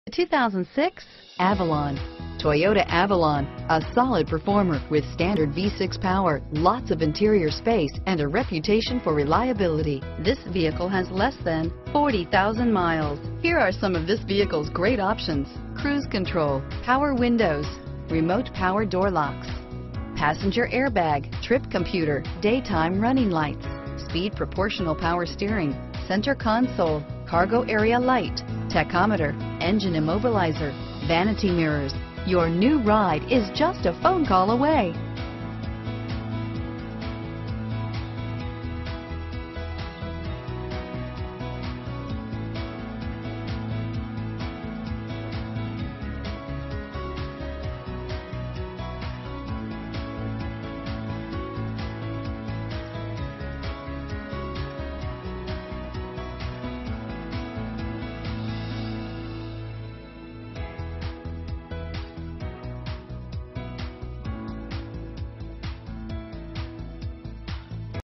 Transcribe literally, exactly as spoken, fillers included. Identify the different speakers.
Speaker 1: two thousand six Avalon. Toyota Avalon, a solid performer with standard V six power, lots of interior space, and a reputation for reliability. This vehicle has less than forty thousand miles. Here are some of this vehicle's great options: cruise control, power windows, remote power door locks, passenger airbag, trip computer, daytime running lights, speed proportional power steering, center console, cargo area light, tachometer, engine immobilizer, vanity mirrors. Your new ride is just a phone call away.